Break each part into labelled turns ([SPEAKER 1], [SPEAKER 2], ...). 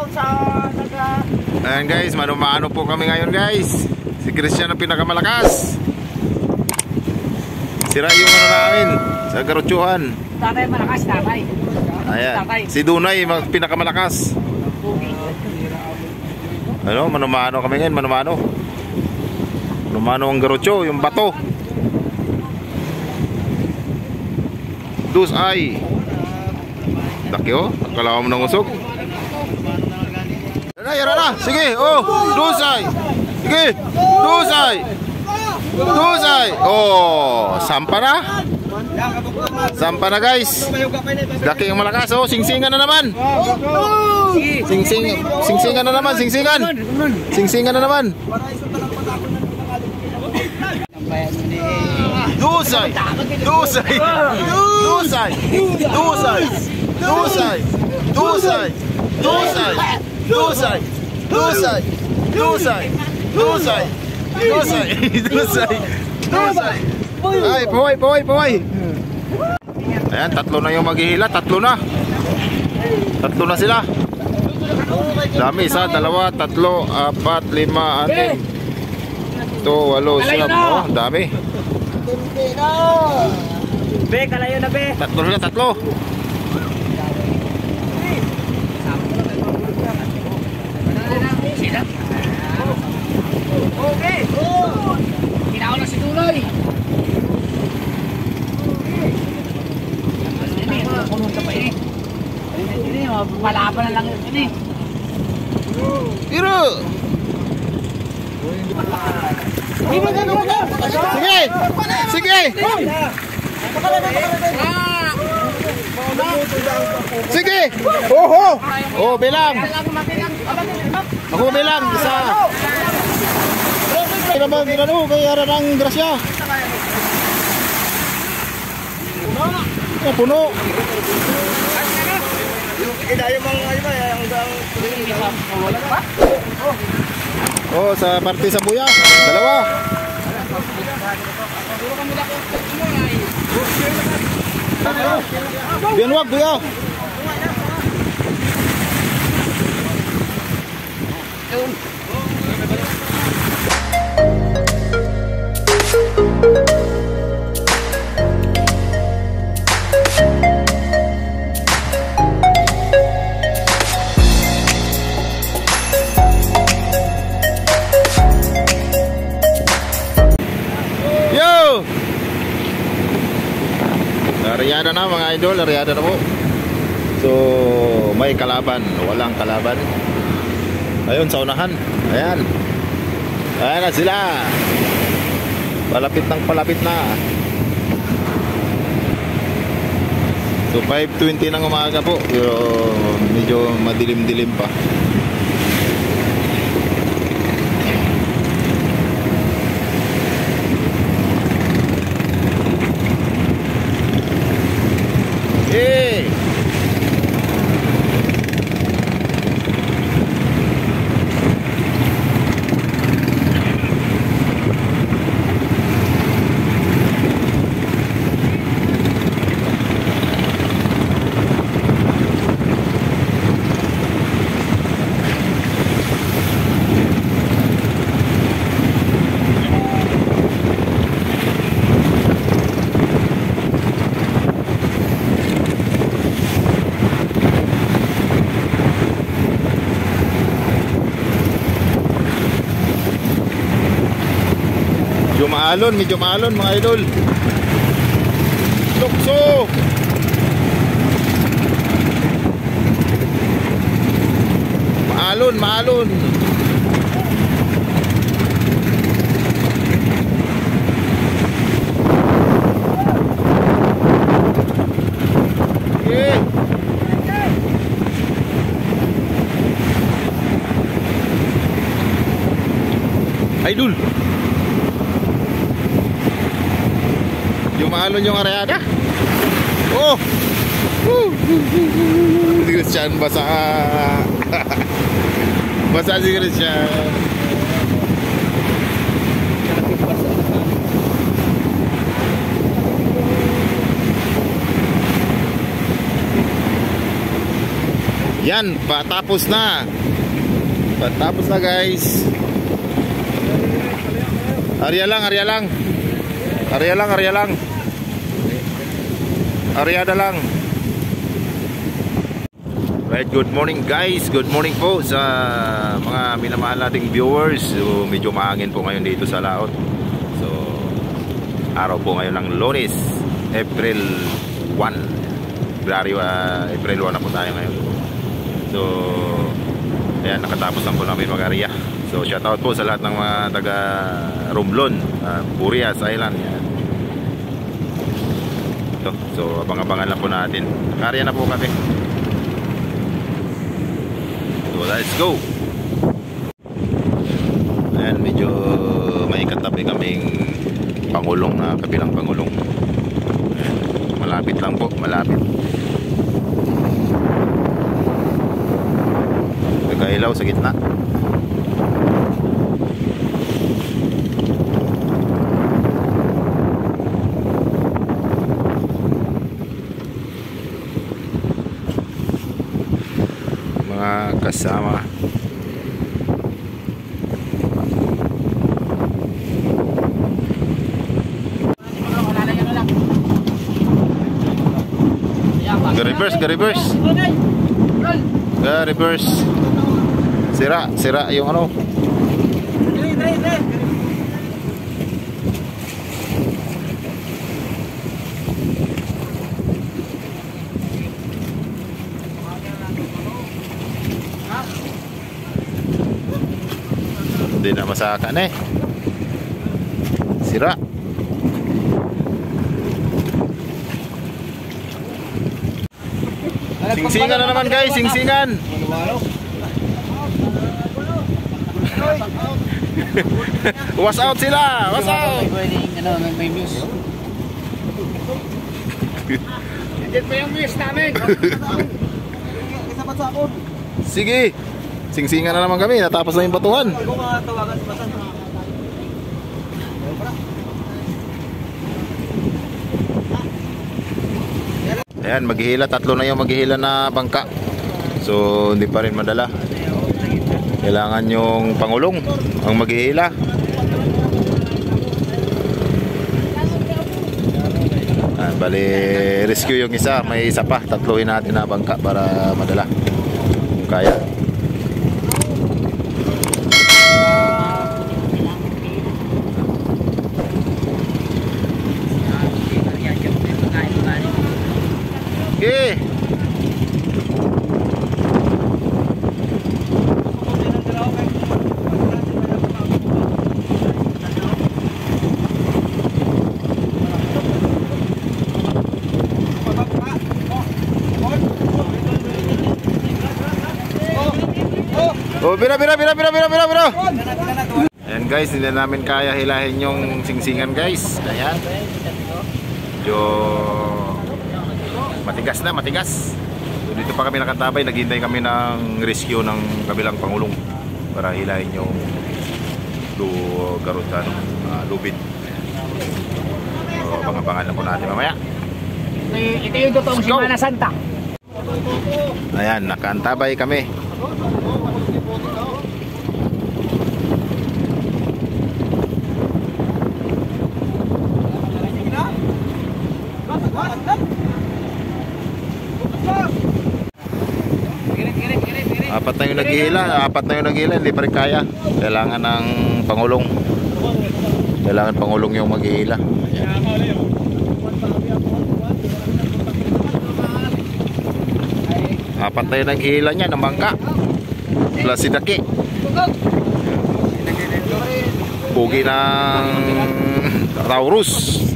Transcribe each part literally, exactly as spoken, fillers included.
[SPEAKER 1] out sa taga.
[SPEAKER 2] Ayan guys, mano-mano po kami ngayon guys. Si Christian ang pinakamalakas. Sira yung ano namin sa garotsuhan.
[SPEAKER 1] Tatay malakas, tatay.
[SPEAKER 2] Ayan, si Dunay pinakamalakas. Ano, mano-mano kami ngayon, mano-mano. Mano-mano ang garotso, yung bato. Dus ay. Laki oh, akala mo ng usok. Yan na, yan na, sige, oh, dusay. Sige, dusay. Dusay. Oh, sampa na. Sampa na guys. Laki ang malakas oh, singsingan na naman. Singsing, singsingan na naman, singsingan. Singsingan na naman. Dusay. Dusay. Dusay. Dusay. Dusay. Dusay. Dusay. Dusay. Dusay. Dusay. Dusay. Dusay. Dusay. Dusay. Ay, poy, poy, poy. Ayan, tatlo na yung maghihila, tatlo na. Tatlo na sila. Dami, isa, dalawa, tatlo, apat, lima, anim. Ito, walo, siyam. Oh, dami.
[SPEAKER 1] Be, kalayo na be.
[SPEAKER 2] Tatlo na, tatlo.
[SPEAKER 1] Okay. Kinaon na si Tuloy. Ini, kulong ka pa ini. Ini, malaban na lang ini.
[SPEAKER 2] Tiro. Sige. Sige. Sige. Oho. Oh, bilang. Ako bilang isa. Kaya naman ginano, kaya ng grasya. Oh, puno. Oh, sa parte sa buya. Dalawa. Biyan wag, buya. Aryada na mga idol, aryada na po. So may kalaban, walang kalaban. Ayun sa unahan. Ayan. Ayan na sila. Palapit ng palapit na. So five twenty ng umaga po. Yung medyo madilim-dilim pa. Hey! Medyo maalon, medyo maalon mga idol. Tukso. Maalon, maalon. Yeah. Idol. Jumalon yung areada. Oh. Si Christian basa. Basa si Christian. Yan, patapos na. Patapos na guys. Arya lang, arya lang. Arya lang, arya lang. Aryada lang. Right, good morning guys. Good morning po sa mga minamahal nating viewers. So, medyo mahangin po ngayon dito sa Laot. So, araw po ngayon ng Lunes, April first. February, uh, April first na po tayo ngayon. So, ayan, nakatapos lang po namin mag-area. So, shoutout po sa lahat ng mga taga Romblon, uh, Burias Island. Yan. Ito. So, abang-abangan lang po natin. Naka-area na po kami. So, let's go. Ayan, medyo may katabi kaming pangulong na kabilang pangulong. Ayan, malapit lang po, malapit. Nagkailaw sa gitna. Mga kasama. Ga-reverse, ga-reverse. Ga-reverse. Sira, sira yung ano. Hindi na masakan eh. Sira. Singsingan na naman guys, singsingan. Was out sila, was out.
[SPEAKER 1] May news. Diyan pa yung news namin.
[SPEAKER 2] Sige. Singsingan na naman kami, natapos na yung batuhan. Ayan, maghihila, tatlo na yung maghihila na bangka. So, hindi pa rin madala. Kailangan yung pangulong ang maghihila. Ah, bali, rescue yung isa, may isa pa. Tatluhin natin na bangka para madala. Kung kaya. Okay. Oh, bira bira bira bira bira bira bira. Ayan guys, hindi namin kaya hilahin yung singsingan guys. Ayan. Medyo matigas na, matigas. So, dito pa kami nakatabay, naghihintay kami ng rescue ng kabilang pangulong para hilahin yung garutan, uh, lubid. So, abangan-abangan na po natin mamaya.
[SPEAKER 1] Ito yung totoong Semana Santa.
[SPEAKER 2] Ayan, nakaantabay kami. Apat na yung naghihila, apat na yung naghihila, hindi pa rin kaya. Kailangan ng pangulong. Kailangan pangulong yung maghihila. Apat na yung naghihila niya ng bangka. Plus si Daki. Pugi ng Taurus.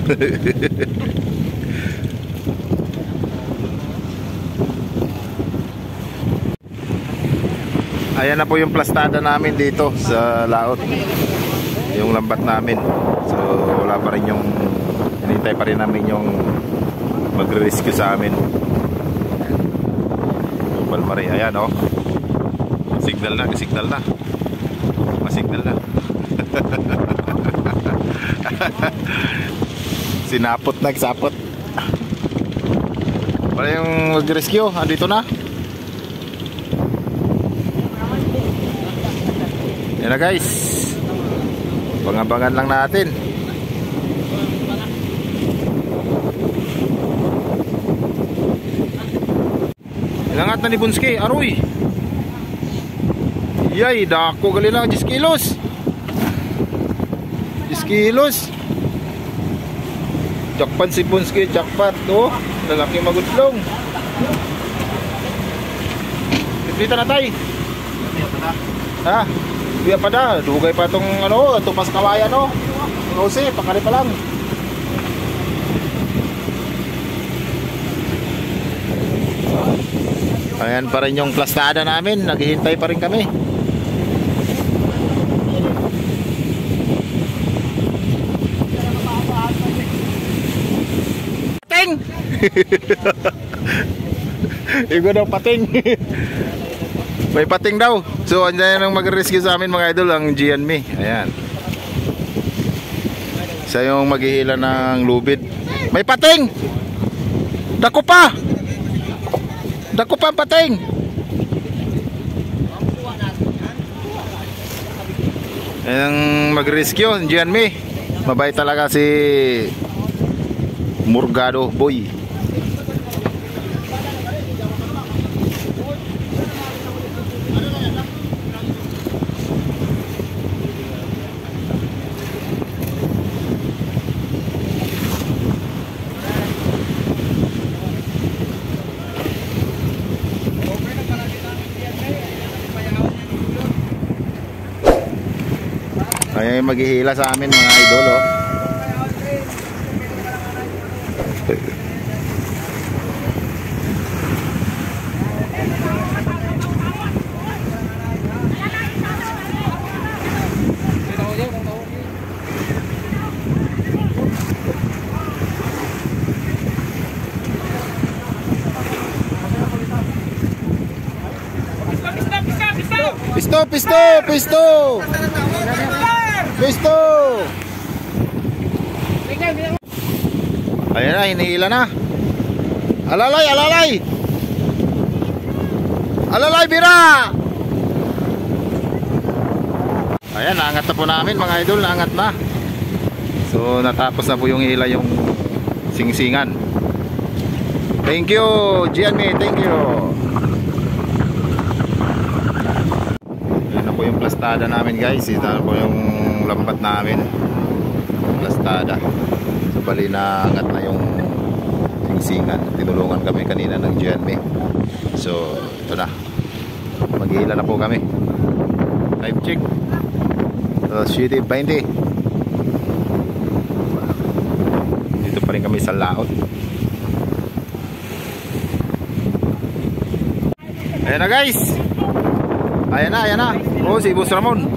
[SPEAKER 2] Ayan na po yung plastada namin dito sa Laot. Yung lambat namin. So wala pa rin yung, hinintay pa rin namin yung magre-rescue sa amin. Yung Palmari, ayan o. Oh. Signal na, signal na. Masignal na. Sinapot, nagsapot. Wala yung mag-rescue, andito na. Yan na guys. Pangabangan lang natin. Ilangat na ni Bunski, aroy. Yay, dako gali lang diyes kilos. diyes kilos. Jakpan si Bunski, jakpat. Oh, lalaki magudlong. Dito na tay. Ha? Biya pa da, dugay pa tong ano, tumas kawayan no. Rose, pakari pa lang. Ayan pa rin yung plastada namin, naghihintay pa rin kami. Pating! Igo daw pating. May pating daw. So andyan ang mag-rescue sa amin mga idol, ang G and me. Ayan. Siya yung maghihila ng lubid. May pating! Dako pa! Dako pa ang pating! Ayan ang mag-rescue, G and me. Mabait talaga si Murgado Boy. Ay maghihila sa amin mga idol oh. Pisto, pisto, pisto. Pisto. Ayan na, hinihila na. Alalay, alalay. Alalay, bira. Ayan, naangat na po namin mga idol, naangat na. So, natapos na po yung hila yung singsingan. Thank you, G and me, thank you. Ayan na po yung plastada namin guys. Ito na po yung lambat namin. Plastada. So, bali na angat na yung singsingan. Tinulungan kami kanina ng G and me. So, ito na. Maghihila na po kami. Type check. So, City twenty. Dito pa rin kami sa laot. Ayan na guys. Ayan na, ayan na. Oh, si Boss Ramon.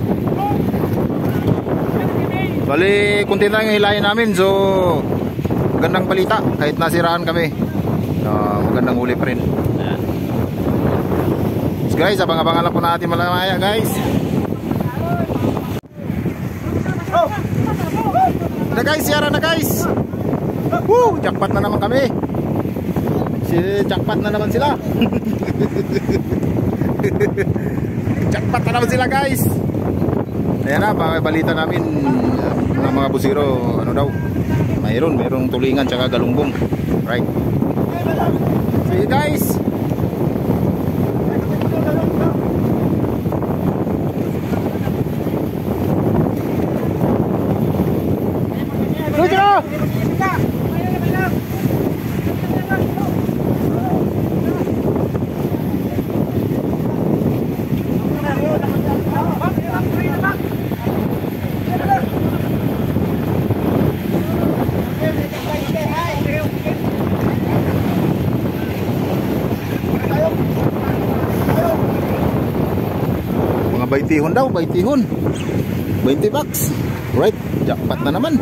[SPEAKER 2] Bali, kunti lang yung hilahin namin. So, magandang balita. Kahit nasiraan kami, uh, magandang huli pa rin. Ayan. So guys, abang-abangan lang po natin malamaya guys. Oh! Na guys, yara na guys. Woo! Jackpot na naman kami. Si jackpot na naman sila. Jackpot na naman sila guys. Ayan na, balita namin uh, ng mga busiro, ano daw, mayroon, mayroong tulingan tsaka galunggong. Right. See you guys. Lucio! Baitihon daw, baitihon. twenty bucks. Right, jackpot na naman.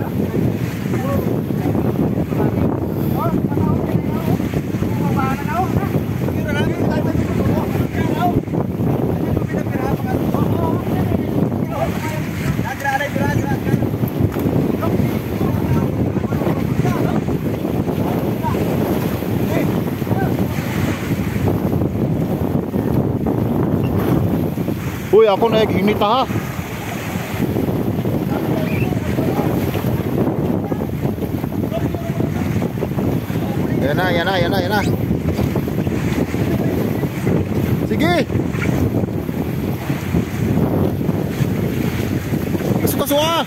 [SPEAKER 2] Uy, ako na hinita ha. Yan na, yan na, yan na, yan na. Sige. Pasok-pasok ah.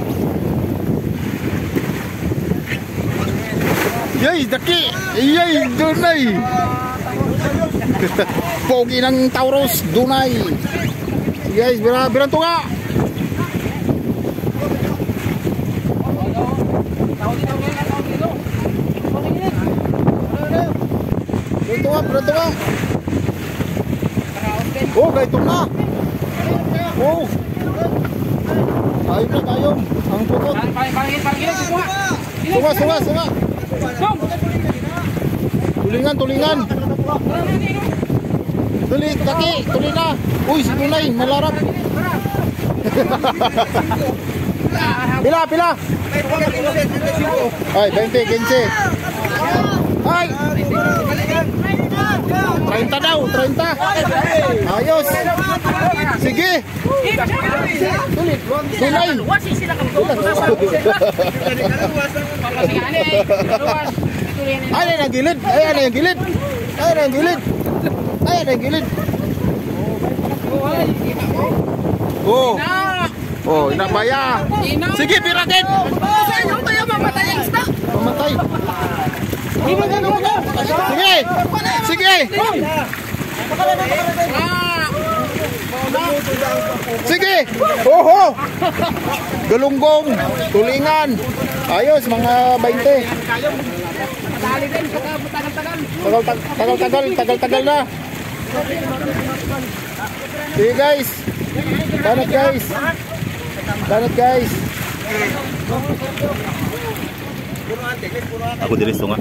[SPEAKER 2] Yay, daki. Yay, dunay. Pogi ng Taurus, dunay. Guys, bira, biranto nga. Biranto nga, biranto nga. Oh, gaitong na. Oh. Ayun na tayo. Ang pukot. Sunga, sunga, sunga. Tulingan, tulingan. Tuli, kaki, tuli na. Uy, si Tunay, malarap. Pila, pila. Ay, twenty, quince. Ay. treinta daw, treinta. Ayos. Sige. Tulit. Tunay. Ay, ay, ang gilid. Ay, ay, ang gilid. Ay, ang gilid. Ay, ang gilid. Oh. Oh, inabaya. Sige, piratin. Mamatay. Sige. Sige. Sige. Oho. Galunggong, tulingan. Ayos mga twenty. Tagal, tagal, tagal, tagal, tagal na. Sige guys. Danot guys. Danot guys. Aku diri sunga.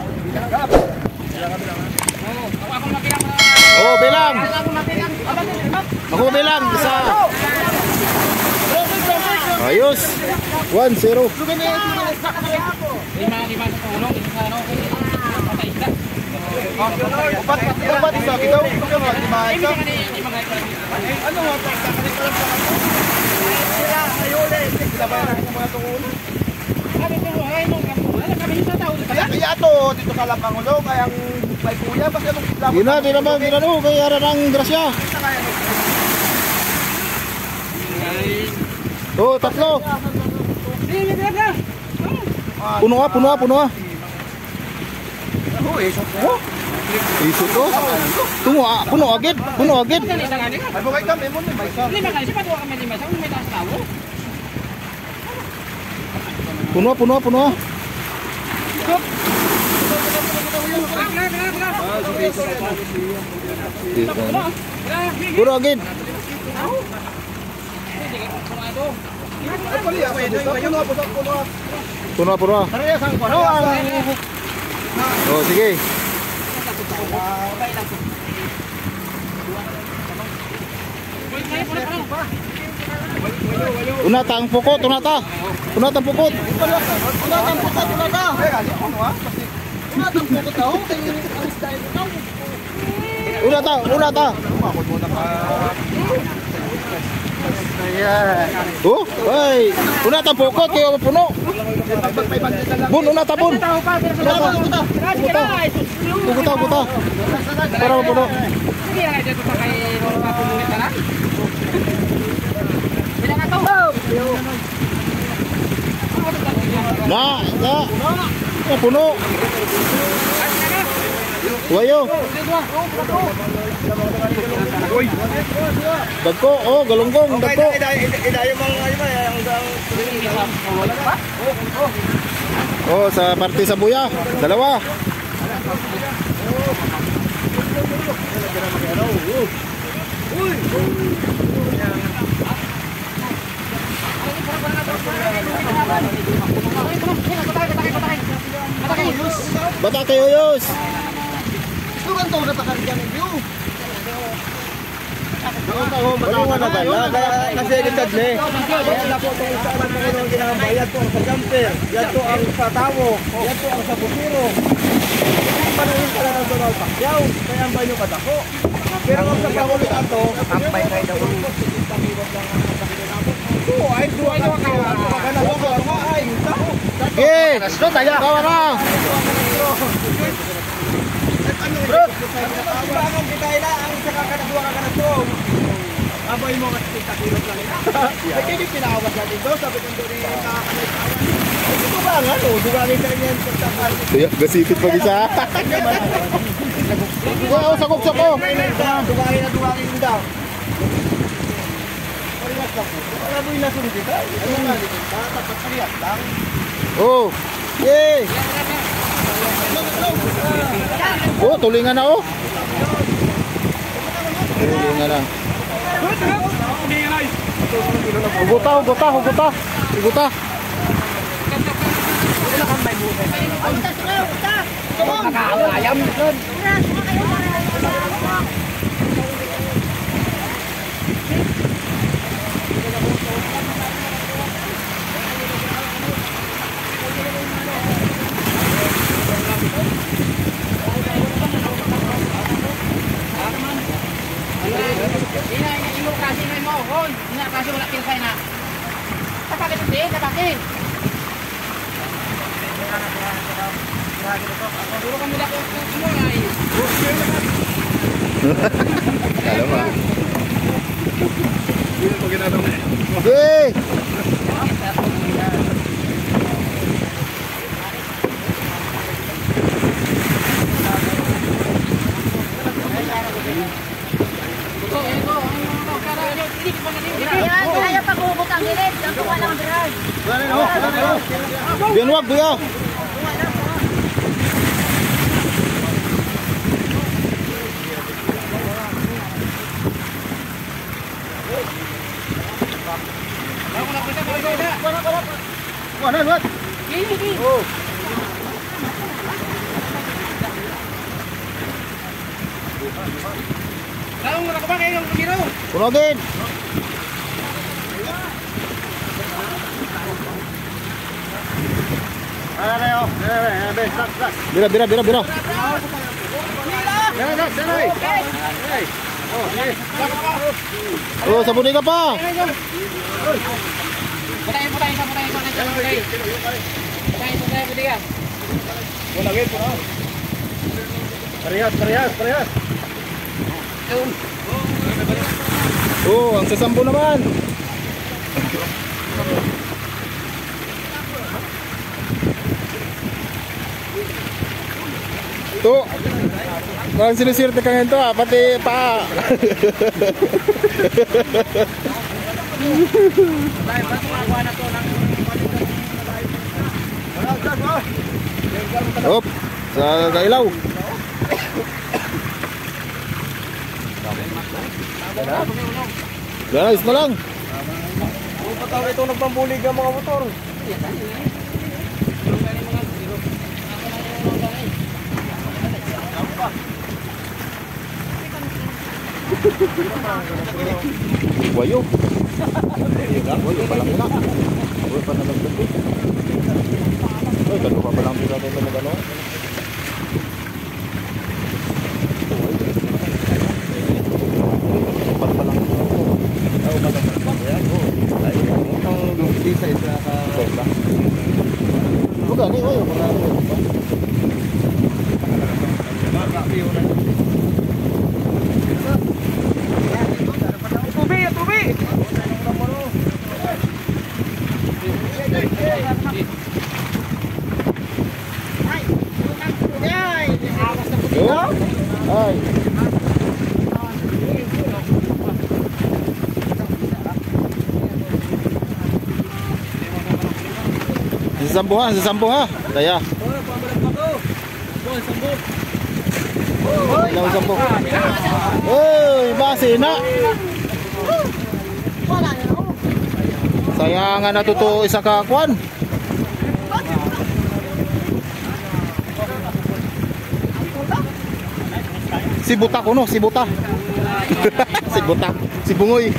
[SPEAKER 2] Oh, bilang. Aku bilang bisa. Ayos. one zero. Opat isa kita. Ano mo pa sa kanila? Sila ayole. Sila ba ang mga tungon? Kaya to, dito ka lang pangulo, kaya ang may kuya, basta nung kitla mo. Gina, di naman, gina no, kaya ng grasya. Oh, tatlo. Puno ah, puno ah, puno ah. Iso to. Tungo ah, puno agad, puno agad. Ay bagay ka, memon ni Maisa. Lima ka, siya pa kami ni Maisa, may taas tawo. Puno, puno, puno. Puno agad. Puno, puno. Oh, sige. Una tang pukot, una ta. Una tang pukot. Una tang pukot, una ta. Una tang pukot daw. Una ta, una ta. Oh, ay. Una tang pukot kayo puno. Bun, una ta bun. Puta. Puta, puta. Para puno. Sige, ay dito pa kay mga pumunit na lang. Na, na. Na puno. Wayo. Dagko, oh, galunggong, dagko. Idayo mga oh, sa parte sa buya, dalawa. Bata kayo yus. Ito kan to natakarga ng view. Wala nga nadala kasi editad na eh. Kaya na po itong isa ng Panginoon ginagawa. Yan po ang sa jumper, yan po ang sa tawo, yan po ang sa bukiro. Panuhin ka na ng sunod pakyaw, kaya ang banyo katako. Pero ang sa pangulit ato, tampay kayo daw. Ito ay duwa na kayo. Magkanawa ko, ay, tao. Sige. Tawa na.
[SPEAKER 3] Bro, ang kita ila ang isa ka kana duwa ka kana to. Aboy mo kasi kita kilo lang ina. Kaya di pinawas natin do sabi ko dito ni nakakanawan. Ito ba nga no, dugangin ka niyan sa tapal.
[SPEAKER 2] Kaya gasipit pag isa. Wow, sakop sa ko.
[SPEAKER 3] Dugangin na dugangin daw. Wala mo inasunod kita. Ano nga dito? Tapat sariat lang.
[SPEAKER 2] Oh. Yay. Oh, tulingan na oh. Tulingan na. Huguta, huguta, huguta. Huguta.
[SPEAKER 1] Nakakayam. Ino kasi na mo, hon. Ina kasi wala kilsay na. Tapake din, tapake. Duro kami dako mo ay.
[SPEAKER 2] Kala mo. Okay.
[SPEAKER 4] Kaya pag-ubot ang gilid, ang kuha lang birad.
[SPEAKER 2] Biyan wag, buya.
[SPEAKER 3] Wala, wala.
[SPEAKER 2] Oh.
[SPEAKER 1] Laong ra ko ba kayo ng biro?
[SPEAKER 2] Kunogin.
[SPEAKER 3] Ano na yo?
[SPEAKER 2] Bira, bira, bira, bira.
[SPEAKER 3] Dala, dala.
[SPEAKER 2] Oh, sabuni ka pa.
[SPEAKER 1] Putay, putay, putay, putay, putay. Putay, putay, putay.
[SPEAKER 3] Wala gid po. Parehas, parehas, parehas.
[SPEAKER 2] Oh, ang sasampo naman. To. Parang sinisirte ka ngayon to ah, pati pa. Hop, sa kailaw. Guys, na lang.
[SPEAKER 3] Patawag ito nagpambulig ang mga motor.
[SPEAKER 2] Wayo. Wayo pa lang nila. Wayo pa nalang dito. Ay, gano'n pa lang dito dito na gano'n. Pat pa lang dito.
[SPEAKER 3] Oh, maganda pa yan. Oh. Ay, ang lupi sa isa ka.
[SPEAKER 2] Bukan ni, wayo pa lang.
[SPEAKER 3] Tubi, tubi.
[SPEAKER 2] Yo. Ay. Sesambu ha, sesambu ha. Daya. Ilaw sambu. Oy, base na. Sayangan na totoo isa ka kwan. Si buta kuno, si buta. Si buta, si bungoy.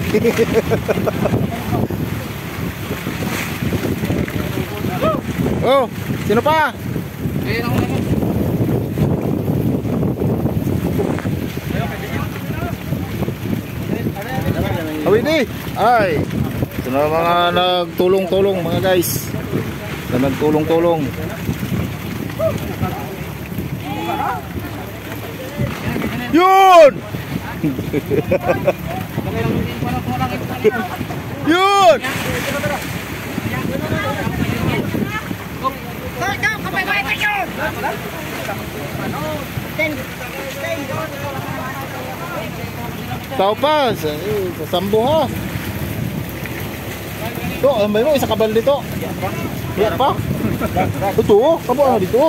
[SPEAKER 2] Oh, sino pa?
[SPEAKER 1] Ayun ako naman.
[SPEAKER 2] Awin eh. Ay. Ito na mga nagtulong-tulong mga guys. na nagtulong-tulong. Yun! Yun! Tao pa, sa, sa sambo ha. Ito, ang may mo, isa kabal dito. Iya pa? Ito, kabo na dito.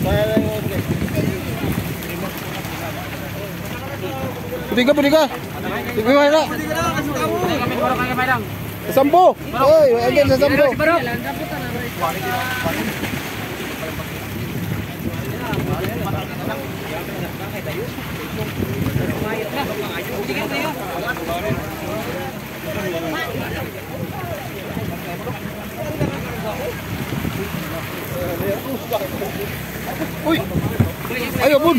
[SPEAKER 2] Pwede ka, pwede ka. Pwede ka na. Sa sambo. Oy, again sa sambo. Uy! Ayo, bun!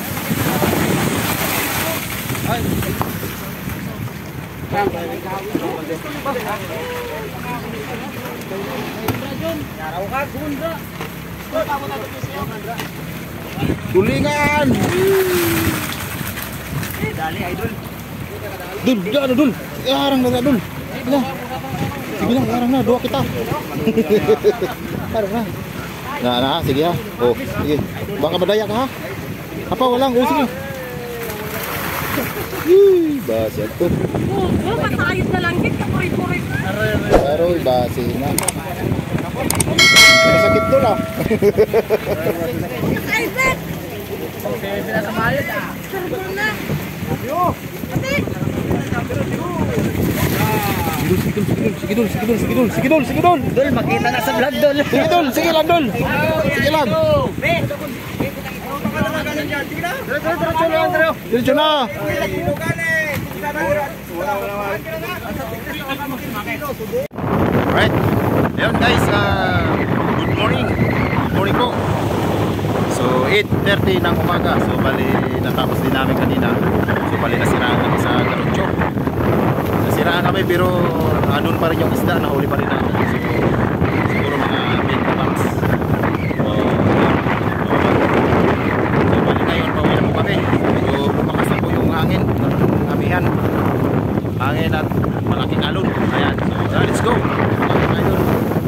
[SPEAKER 2] Tulingan!
[SPEAKER 1] Dali, idol.
[SPEAKER 2] Dul, jangan dul. Arang na dul. Nah. Sige na, arang na, dua kita. Arang na. Nah, nah, sige ha. Oh, sige. Baka madaya ka ha. Apa walang, oh sige. Ih, basi ito.
[SPEAKER 4] Oh, matayos na lang. Hit ka, purit-purit.
[SPEAKER 2] Aroy, basi na. Masakit dul ah.
[SPEAKER 4] Isaac!
[SPEAKER 1] Okay, pinatamayad ah.
[SPEAKER 4] Sarbo na.
[SPEAKER 2] Sige dul, sige dul, sige dul, sige dul, sige dul.
[SPEAKER 1] Dol, makita na sa vlog, Dol.
[SPEAKER 2] Sige dul, sige lang dul. Sige lang. Diretso na. Alright. Ayun guys, uh, good morning. Good morning po. So eight thirty ng umaga. So bali natapos din namin kanina. So bali nasiraan kami sa Garotcho. Nasiraan kami pero andun pa rin yung isda, nahuli pa rin namin. So siguro mga twenty bucks. So, so bali ngayon pauwi na po kami. Medyo bumakas po yung hangin ng amihan. Hangin at malaking alon. Ayan. So let's go. Mga idol.